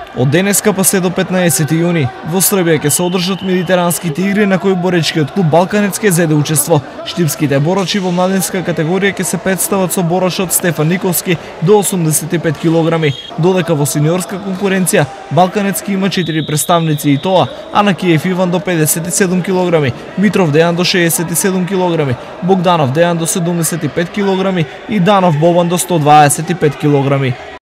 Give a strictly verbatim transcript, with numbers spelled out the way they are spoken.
Од денеска па се до петнаесети јуни во Србија ќе се одржат медитеранските игри на кои боречкиот клуб Балканец ќе зеде учество. Штипските борачи во младинска категорија ќе се представат со борачот Стефан Николски до осумдесет и пет килограми, додека во сениорска конкуренција Балканец ќе има четири представници и тоа Анакиев Иван до педесет и седум килограми, Митров Дејан до шеесет и седум килограми, Богданов Дејан до седумдесет и пет килограми и Данов Бобан до сто дваесет и пет килограми.